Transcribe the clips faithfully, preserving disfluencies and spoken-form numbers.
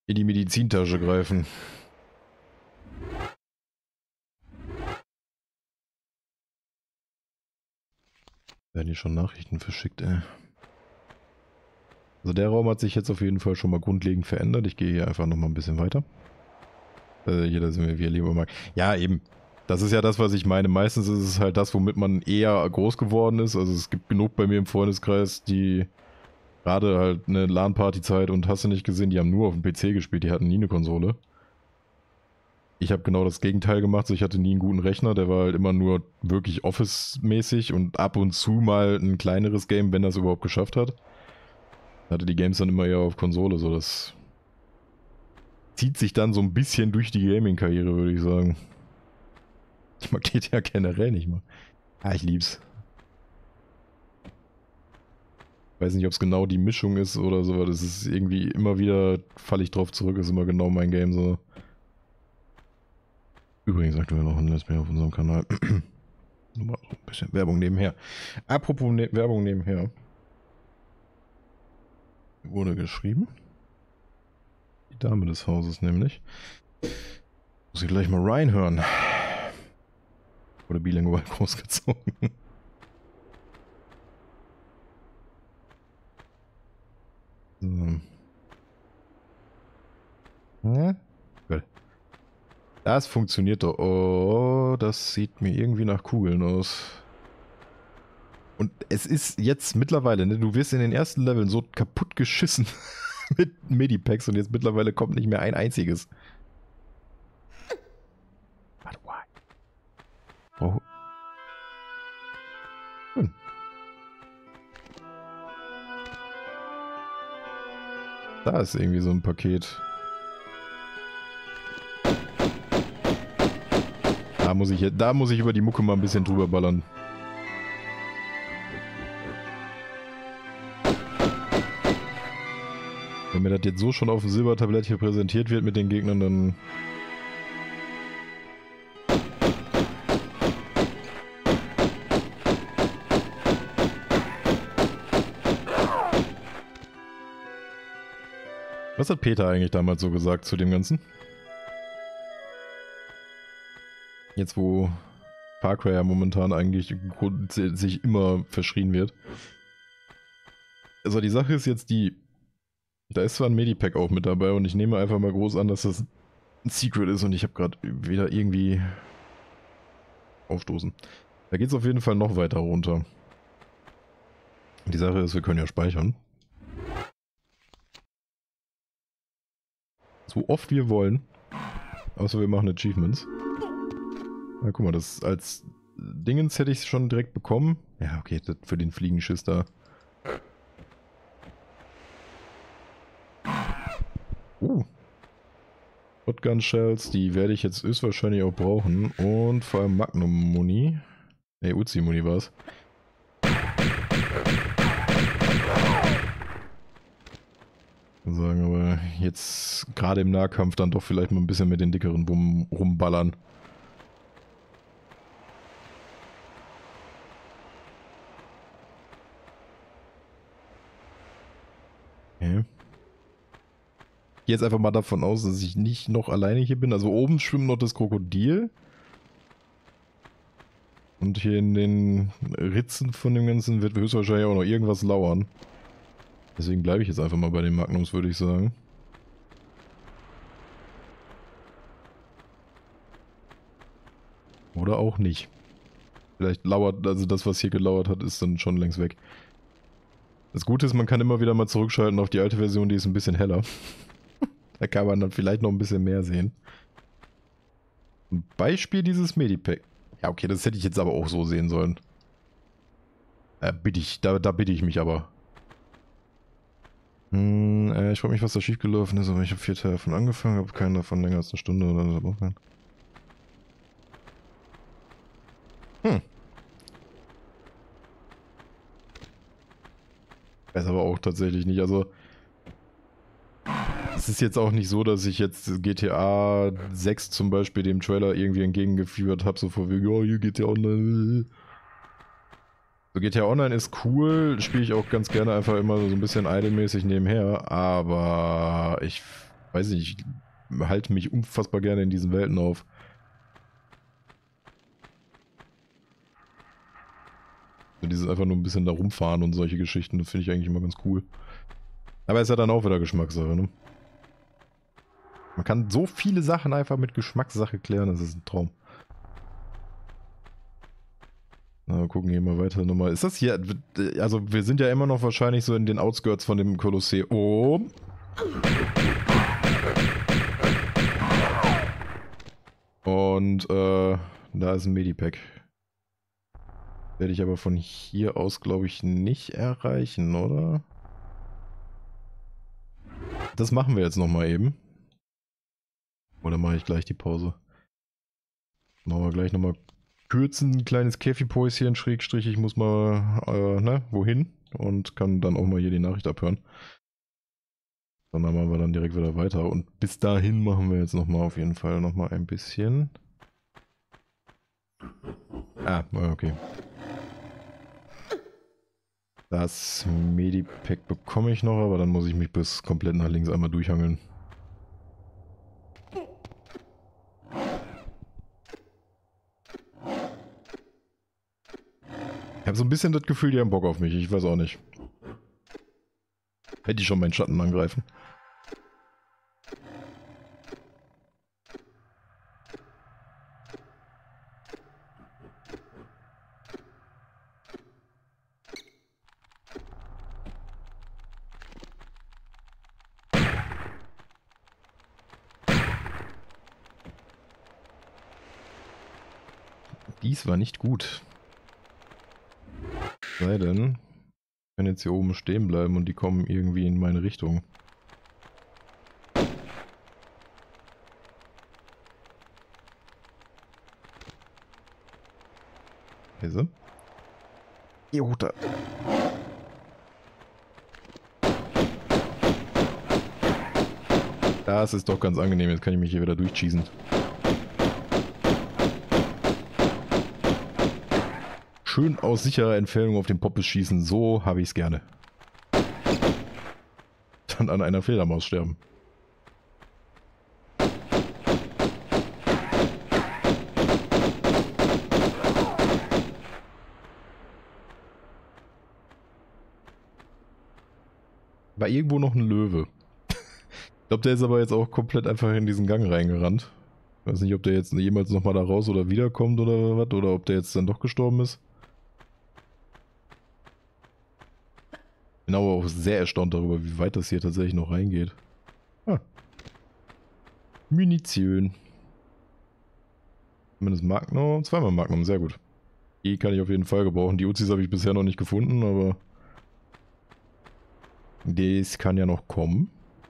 in die Medizintasche greifen. Werden hier schon Nachrichten verschickt, ey. Also der Raum hat sich jetzt auf jeden Fall schon mal grundlegend verändert. Ich gehe hier einfach nochmal ein bisschen weiter. Äh, hier, da sind wir wieder lieber mal. Ja, eben. Das ist ja das, was ich meine. Meistens ist es halt das, womit man eher groß geworden ist. Also es gibt genug bei mir im Freundeskreis, die gerade halt eine LAN-Party-Zeit und hast du nicht gesehen, die haben nur auf dem P C gespielt, die hatten nie eine Konsole. Ich habe genau das Gegenteil gemacht, so ich hatte nie einen guten Rechner, der war halt immer nur wirklich Office-mäßig und ab und zu mal ein kleineres Game, wenn er es überhaupt geschafft hat. Hatte die Games dann immer eher auf Konsole, so das zieht sich dann so ein bisschen durch die Gaming-Karriere, würde ich sagen. Ich mag G T A generell nicht mal. Ah, ich lieb's. Weiß nicht, ob es genau die Mischung ist oder so, aber das ist irgendwie immer wieder, falle ich drauf zurück, ist immer genau mein Game so. Übrigens aktuell noch ein Let's Play auf unserem Kanal. Nur mal so ein bisschen Werbung nebenher. Apropos ne Werbung nebenher. Wurde geschrieben. Die Dame des Hauses nämlich. Muss ich gleich mal reinhören. Wurde bilingual großgezogen. So. Ja? Gut. Das funktioniert doch. Oh, das sieht mir irgendwie nach Kugeln aus. Und es ist jetzt mittlerweile, ne, du wirst in den ersten Leveln so kaputt geschissen mit Medipacks und jetzt mittlerweile kommt nicht mehr ein einziges. But why? Oh. Hm. Da ist irgendwie so ein Paket. Da muss ich, da muss ich über die Mucke mal ein bisschen drüber ballern. Wenn mir das jetzt so schon auf dem Silbertablett hier präsentiert wird mit den Gegnern, dann... Was hat Peter eigentlich damals so gesagt zu dem Ganzen? Jetzt wo Far Cry ja momentan eigentlich sich immer verschrien wird. Also die Sache ist jetzt die, da ist zwar ein Medipack auch mit dabei und ich nehme einfach mal groß an, dass das ein Secret ist und ich habe gerade wieder irgendwie aufstoßen. Da geht es auf jeden Fall noch weiter runter. Die Sache ist, wir können ja speichern. So oft wir wollen. Außer wir machen Achievements. Na, guck mal, das als Dingens hätte ich es schon direkt bekommen. Ja, okay, das für den Fliegenschiss da. Uh. Shotgun Shells, die werde ich jetzt höchstwahrscheinlich auch brauchen. Und vor allem Magnum Muni. Ne, Uzi Muni war's. Sagen, aber jetzt gerade im Nahkampf dann doch vielleicht mal ein bisschen mit den dickeren Bummen rumballern. Okay. Ich gehe jetzt einfach mal davon aus, dass ich nicht noch alleine hier bin. Also oben schwimmt noch das Krokodil. Und hier in den Ritzen von dem Ganzen wird höchstwahrscheinlich auch noch irgendwas lauern. Deswegen bleibe ich jetzt einfach mal bei den Magnums, würde ich sagen. Oder auch nicht. Vielleicht lauert, also das, was hier gelauert hat, ist dann schon längst weg. Das Gute ist, man kann immer wieder mal zurückschalten auf die alte Version, die ist ein bisschen heller. Da kann man dann vielleicht noch ein bisschen mehr sehen. Ein Beispiel dieses Medipack. Ja, okay, das hätte ich jetzt aber auch so sehen sollen. Äh, bitte ich, da, da bitte ich mich aber. Hm, äh, ich frage mich, was da schiefgelaufen ist, aber ich habe vier Teile davon angefangen, habe keinen davon länger als eine Stunde oder so. Hm. Weiß aber auch tatsächlich nicht, also... Es ist jetzt auch nicht so, dass ich jetzt G T A sechs zum Beispiel dem Trailer irgendwie entgegengefiebert habe, so vor wegen, oh, hier G T A Online. So, G T A Online ist cool, spiele ich auch ganz gerne einfach immer so ein bisschen idlemäßig nebenher, aber ich weiß nicht, ich halte mich unfassbar gerne in diesen Welten auf. So dieses einfach nur ein bisschen da rumfahren und solche Geschichten, das finde ich eigentlich immer ganz cool. Aber ist ja dann auch wieder Geschmackssache, ne? Man kann so viele Sachen einfach mit Geschmackssache klären, das ist ein Traum. Na, wir gucken hier mal weiter nochmal. Ist das hier, also wir sind ja immer noch wahrscheinlich so in den Outskirts von dem Kolosseum. Und äh, da ist ein Medipack. Werde ich aber von hier aus, glaube ich, nicht erreichen, oder? Das machen wir jetzt nochmal eben. Oder mache ich gleich die Pause? Machen wir gleich nochmal kürzen, ein kleines Käfipäuschen, Schrägstrich, ich muss mal, äh, ne, wohin? Und kann dann auch mal hier die Nachricht abhören. Dann machen wir dann direkt wieder weiter. Und bis dahin machen wir jetzt nochmal auf jeden Fall nochmal ein bisschen. Ah, okay. Das Medipack bekomme ich noch, aber dann muss ich mich bis komplett nach links einmal durchhangeln. Ich habe so ein bisschen das Gefühl, die haben Bock auf mich. Ich weiß auch nicht. Hätte ich schon meinen Schatten angreifen. Dies war nicht gut. Sei denn, ich kann jetzt hier oben stehen bleiben und die kommen irgendwie in meine Richtung. Weise. Jota. Das ist doch ganz angenehm, jetzt kann ich mich hier wieder durchschießen. Schön aus sicherer Entfernung auf den Poppes schießen, so habe ich es gerne. Dann an einer Fledermaus sterben. War irgendwo noch ein Löwe. Ich glaube, der ist aber jetzt auch komplett einfach in diesen Gang reingerannt. Ich weiß nicht, ob der jetzt jemals nochmal da raus oder wiederkommt oder was, oder ob der jetzt dann doch gestorben ist. Bin aber auch sehr erstaunt darüber, wie weit das hier tatsächlich noch reingeht. Ah. Munition. Zumindest Magnum, zweimal Magnum, sehr gut. Die kann ich auf jeden Fall gebrauchen. Die Uzis habe ich bisher noch nicht gefunden, aber das kann ja noch kommen.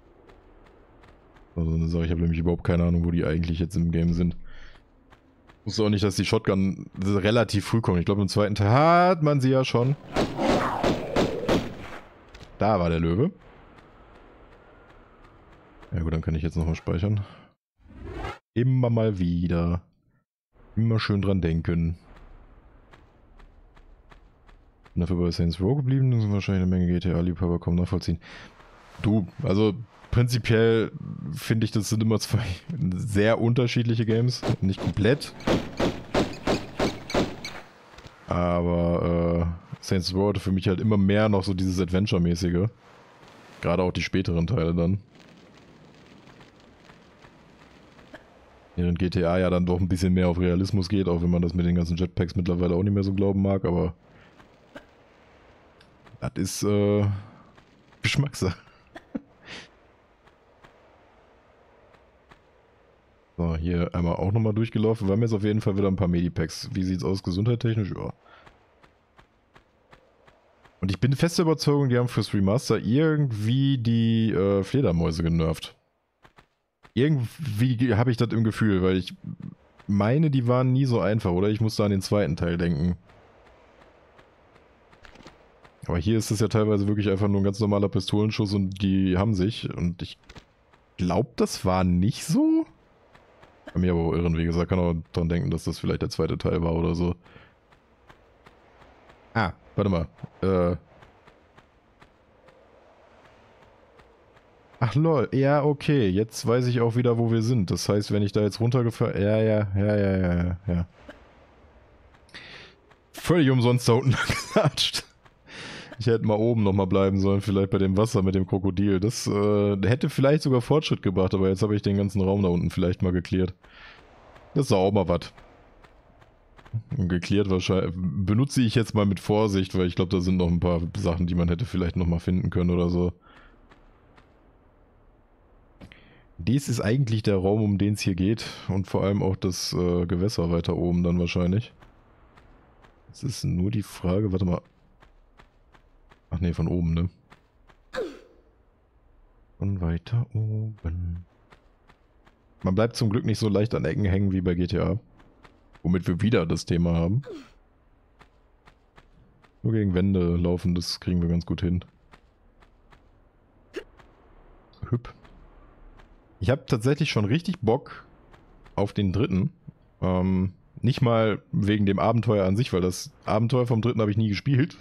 Also eine Sache, ich habe nämlich überhaupt keine Ahnung, wo die eigentlich jetzt im Game sind. Ich wusste auch nicht, dass die Shotgun relativ früh kommt. Ich glaube, im zweiten Teil hat man sie ja schon. Da war der Löwe. Ja gut, dann kann ich jetzt nochmal speichern. Immer mal wieder. Immer schön dran denken. Bin dafür bei Saints Row geblieben, das sind wahrscheinlich eine Menge G T A-Liebhaber, kaum nachvollziehen. Du, also prinzipiell finde ich, das sind immer zwei sehr unterschiedliche Games. Nicht komplett. Aber äh, Saints Row hatte für mich halt immer mehr noch so dieses Adventure-mäßige. Gerade auch die späteren Teile dann. Während G T A ja dann doch ein bisschen mehr auf Realismus geht, auch wenn man das mit den ganzen Jetpacks mittlerweile auch nicht mehr so glauben mag, aber das ist äh, Geschmackssache. So, hier einmal auch nochmal durchgelaufen. Wir haben jetzt auf jeden Fall wieder ein paar Medipacks. Wie sieht's aus gesundheitstechnisch? Ja. Und ich bin fester Überzeugung, die haben fürs Remaster irgendwie die äh, Fledermäuse genervt. Irgendwie habe ich das im Gefühl, weil ich meine, die waren nie so einfach, oder? Ich musste an den zweiten Teil denken. Aber hier ist es ja teilweise wirklich einfach nur ein ganz normaler Pistolenschuss und die haben sich. Und ich glaube, das war nicht so. Kann mich aber auch irren, wie gesagt, kann auch dran denken, dass das vielleicht der zweite Teil war oder so. Ah, warte mal. Äh. Ach lol, ja, okay, jetzt weiß ich auch wieder, wo wir sind. Das heißt, wenn ich da jetzt runtergefallen... Ja, ja, ja, ja, ja, ja, ja. Völlig umsonst da unten geklatscht. Ich hätte mal oben nochmal bleiben sollen, vielleicht bei dem Wasser mit dem Krokodil. Das äh, hätte vielleicht sogar Fortschritt gebracht, aber jetzt habe ich den ganzen Raum da unten vielleicht mal geklärt. Das ist auch mal was. Geklärt wahrscheinlich. Benutze ich jetzt mal mit Vorsicht, weil ich glaube, da sind noch ein paar Sachen, die man hätte vielleicht nochmal finden können oder so. Dies ist eigentlich der Raum, um den es hier geht. Und vor allem auch das äh, Gewässer weiter oben dann wahrscheinlich. Es ist nur die Frage, warte mal. Ach nee, von oben, ne? Von weiter oben. Man bleibt zum Glück nicht so leicht an Ecken hängen wie bei G T A. Womit wir wieder das Thema haben. Nur gegen Wände laufen, das kriegen wir ganz gut hin. Hüpp. Ich habe tatsächlich schon richtig Bock auf den dritten. Ähm, nicht mal wegen dem Abenteuer an sich, weil das Abenteuer vom dritten habe ich nie gespielt.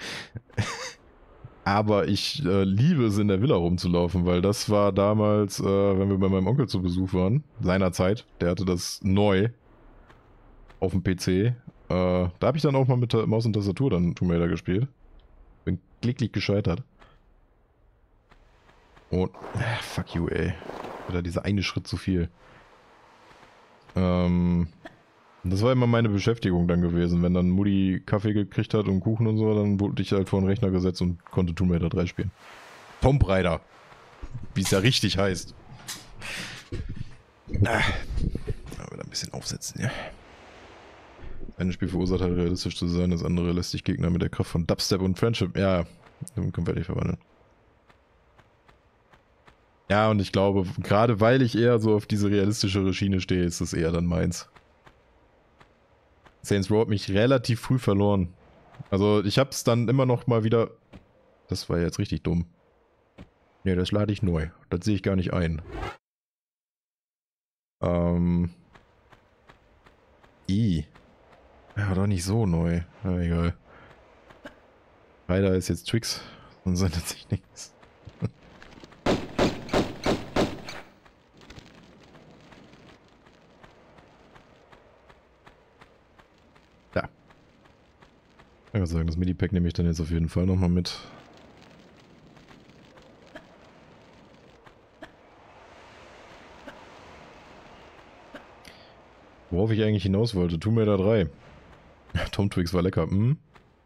Aber ich äh, liebe es, in der Villa rumzulaufen, weil das war damals, äh, wenn wir bei meinem Onkel zu Besuch waren, seinerzeit, der hatte das neu auf dem P C. Äh, da habe ich dann auch mal mit Maus und Tastatur dann Tomb Raider gespielt. Bin klicklich gescheitert. Und, äh, fuck you, ey. Oder dieser eine Schritt zu viel. Ähm, das war immer meine Beschäftigung dann gewesen. Wenn dann Mutti Kaffee gekriegt hat und Kuchen und so, dann wurde ich halt vor den Rechner gesetzt und konnte Tomb Raider drei spielen. Tomb Raider. Wie es ja richtig heißt. Ah, aber ein bisschen aufsetzen, ja. Das eine Spiel verursacht halt realistisch zu sein, das andere lässt sich Gegner mit der Kraft von Dubstep und Friendship. Ja, dann können wir nicht verwandeln. Ja, und ich glaube, gerade weil ich eher so auf diese realistischere Schiene stehe, ist das eher dann meins. Saints Row hat mich relativ früh verloren. Also ich hab's dann immer noch mal wieder... Das war jetzt richtig dumm. Ne, das lade ich neu. Das sehe ich gar nicht ein. Ähm... I. Ja, doch nicht so neu. Na, egal. Leider ist jetzt Tricks und sendet sich nichts. Ja. Ich würde sagen, das Midi-Pack nehme ich dann jetzt auf jeden Fall nochmal mit. Worauf ich eigentlich hinaus wollte. Tomb Raider drei. Tom Twix war lecker. Hm?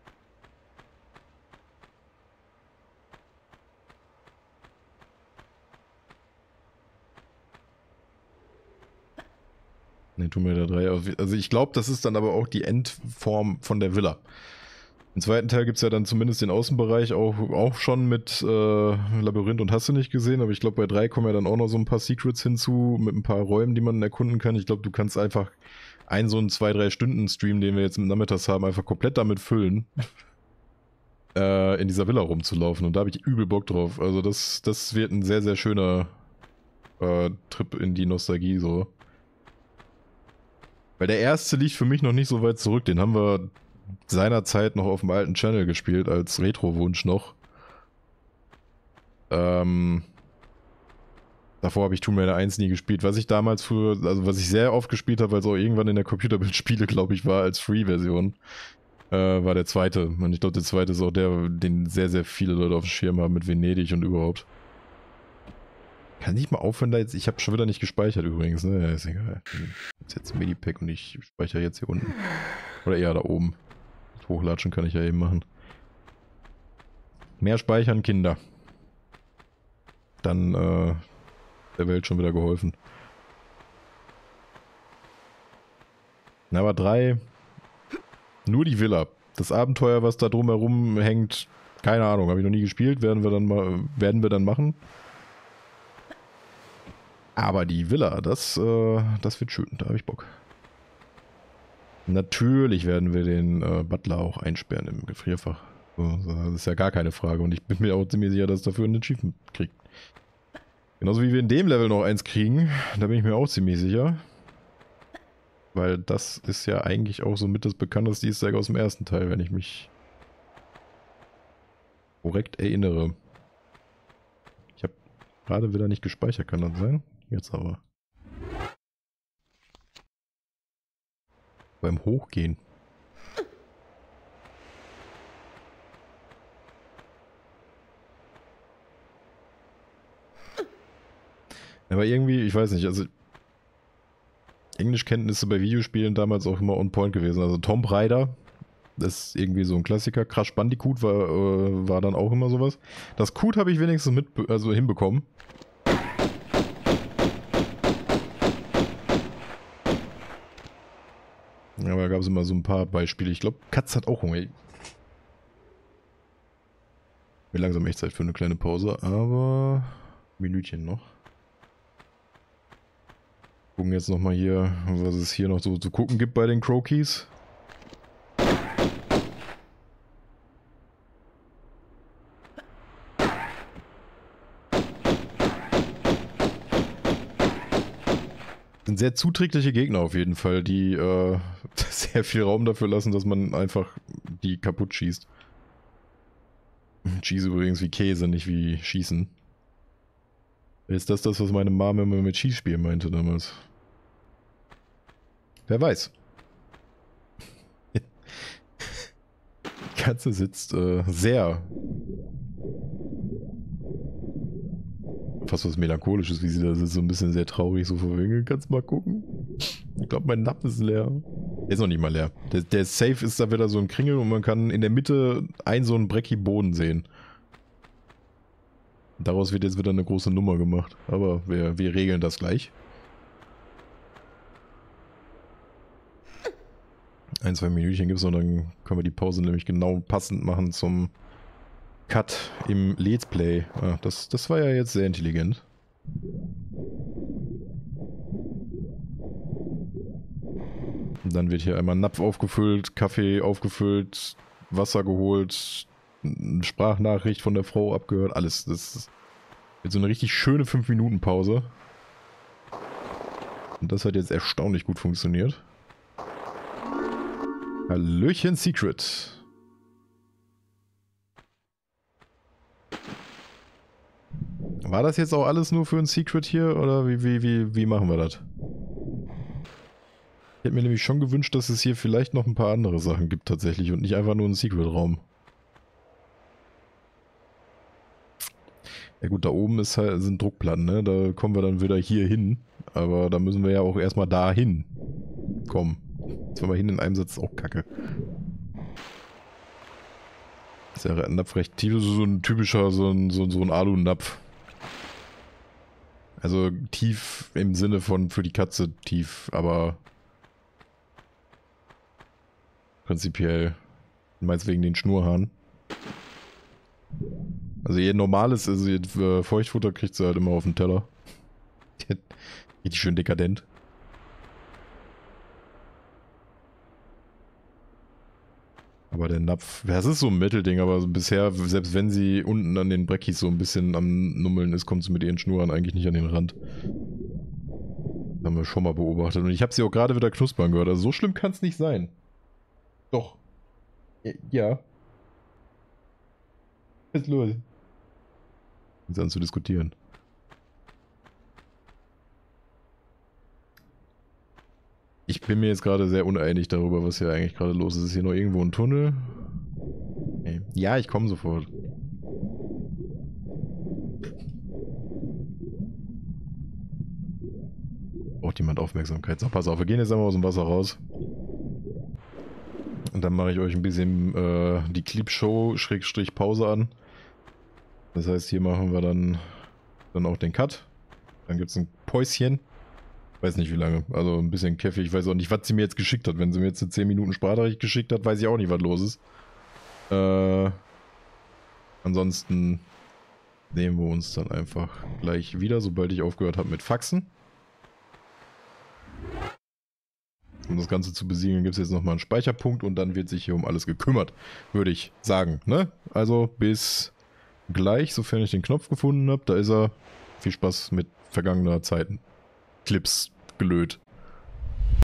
Ne, Tomb Raider drei. Also ich glaube, das ist dann aber auch die Endform von der Villa. Im zweiten Teil gibt es ja dann zumindest den Außenbereich auch, auch schon mit äh, Labyrinth und hast du nicht gesehen, aber ich glaube bei drei kommen ja dann auch noch so ein paar Secrets hinzu, mit ein paar Räumen, die man erkunden kann. Ich glaube, du kannst einfach einen so einen zwei drei Stunden Stream, den wir jetzt im Nachmittags haben, einfach komplett damit füllen, äh, in dieser Villa rumzulaufen. Und da habe ich übel Bock drauf. Also das, das wird ein sehr, sehr schöner äh, Trip in die Nostalgie so. Weil der erste liegt für mich noch nicht so weit zurück. Den haben wir seinerzeit noch auf dem alten Channel gespielt, als Retro-Wunsch noch. Ähm, davor habe ich Tomb Raider eins nie gespielt. Was ich damals früher, also was ich sehr oft gespielt habe, weil es auch irgendwann in der Computerbild-Spiele, glaube ich, war, als Free-Version, äh, war der zweite. Und ich glaube, der zweite ist auch der, den sehr, sehr viele Leute auf dem Schirm haben mit Venedig und überhaupt. Kann ich mal aufhören da jetzt? Ich habe schon wieder nicht gespeichert übrigens, ne? Ja, ist egal. Das ist jetzt ein Medipack und ich speichere jetzt hier unten. Oder eher da oben. Hochlatschen kann ich ja eben machen. Mehr speichern, Kinder. Dann äh, der Welt schon wieder geholfen. Na, aber drei. Nur die Villa. Das Abenteuer, was da drumherum hängt, keine Ahnung, habe ich noch nie gespielt, werden wir dann mal, werden wir dann machen. Aber die Villa, das, äh, das wird schön, da habe ich Bock. Natürlich werden wir den äh, Butler auch einsperren im Gefrierfach. So, das ist ja gar keine Frage. Und ich bin mir auch ziemlich sicher, dass dafür ein Achievement kriegt. Genauso wie wir in dem Level noch eins kriegen. Da bin ich mir auch ziemlich sicher. Weil das ist ja eigentlich auch so mit das bekannteste Easter Egg aus dem ersten Teil, wenn ich mich korrekt erinnere. Ich habe Gerade wieder nicht gespeichert, kann das sein? Jetzt aber. Beim Hochgehen. Aber irgendwie, ich weiß nicht, also Englischkenntnisse bei Videospielen damals auch immer on point gewesen. Also Tomb Raider, das ist irgendwie so ein Klassiker. Crash Bandicoot war, äh, war dann auch immer sowas. Das Coot habe ich wenigstens mit, also hinbekommen. Aber da gab es immer so ein paar Beispiele. Ich glaube, Katz hat auch Hunger. Mir langsam echt Zeit für eine kleine Pause, aber Minütchen noch. Gucken jetzt nochmal hier, was es hier noch so zu gucken gibt bei den Crokies. Sind sehr zuträgliche Gegner auf jeden Fall, die äh, sehr viel Raum dafür lassen, dass man einfach die kaputt schießt. Schieße übrigens wie Käse, nicht wie Schießen. Ist das das, was meine Mama immer mit Schießspielen meinte damals? Wer weiß. Die Katze sitzt äh, sehr... fast was Melancholisches, wie sie da sitzt, so ein bisschen sehr traurig, so vor wegen, kannst mal gucken. Ich glaube, mein Napf ist leer. Der ist noch nicht mal leer. Der, der Safe ist da wieder so ein Kringel und man kann in der Mitte ein so einen Brecki Boden sehen. Daraus wird jetzt wieder eine große Nummer gemacht. Aber wir, wir regeln das gleich. Ein, zwei Minütchen gibt es noch, dann können wir die Pause nämlich genau passend machen zum Cut im Let's Play. Ah, das, das war ja jetzt sehr intelligent. Und dann wird hier einmal Napf aufgefüllt, Kaffee aufgefüllt, Wasser geholt, eine Sprachnachricht von der Frau abgehört, alles. Das wird so eine richtig schöne fünf Minuten Pause. Und das hat jetzt erstaunlich gut funktioniert. Hallöchen Secret. War das jetzt auch alles nur für ein Secret hier oder wie, wie, wie, wie machen wir das? Ich hätte mir nämlich schon gewünscht, dass es hier vielleicht noch ein paar andere Sachen gibt tatsächlich und nicht einfach nur ein Secret-Raum. Ja gut, da oben ist halt, sind Druckplatten, ne? Da kommen wir dann wieder hier hin. Aber da müssen wir ja auch erstmal da hin kommen. Zweimal hin in einem Satz ist auch kacke. Das ist ja ein Napf recht tief, so ein typischer, so ein, so, so ein Alu-Napf. Also tief im Sinne von für die Katze tief, aber prinzipiell, meinst wegen den Schnurhaaren. Also ihr normales, also ihr Feuchtfutter kriegt sie halt immer auf den Teller. Richtig schön dekadent. Aber der Napf, das ist so ein Mittelding, aber bisher, selbst wenn sie unten an den Breckis so ein bisschen am Nummeln ist, kommt sie mit ihren Schnurren eigentlich nicht an den Rand. Haben wir schon mal beobachtet. Und ich habe sie auch gerade wieder knuspern gehört. Also so schlimm kann es nicht sein. Doch. Ja. Was ist los? Jetzt an zu diskutieren. Ich bin mir jetzt gerade sehr uneinig darüber, was hier eigentlich gerade los ist. Ist hier noch irgendwo ein Tunnel? Okay. Ja, ich komme sofort. Braucht jemand Aufmerksamkeit? So, pass auf, wir gehen jetzt einmal aus dem Wasser raus. Und dann mache ich euch ein bisschen äh, die Clip-Show-Pause an. Das heißt, hier machen wir dann, dann auch den Cut. Dann gibt es ein Päuschen. Weiß nicht wie lange, also ein bisschen käffig. Ich weiß auch nicht, was sie mir jetzt geschickt hat. Wenn sie mir jetzt eine zehn Minuten Sprachnachricht geschickt hat, weiß ich auch nicht, was los ist. Äh, ansonsten sehen wir uns dann einfach gleich wieder, sobald ich aufgehört habe mit Faxen. Um das Ganze zu besiegeln, gibt es jetzt nochmal einen Speicherpunkt und dann wird sich hier um alles gekümmert, würde ich sagen. Ne? Also bis gleich, sofern ich den Knopf gefunden habe. Da ist er. Viel Spaß mit vergangener Zeiten. Clips gelöt.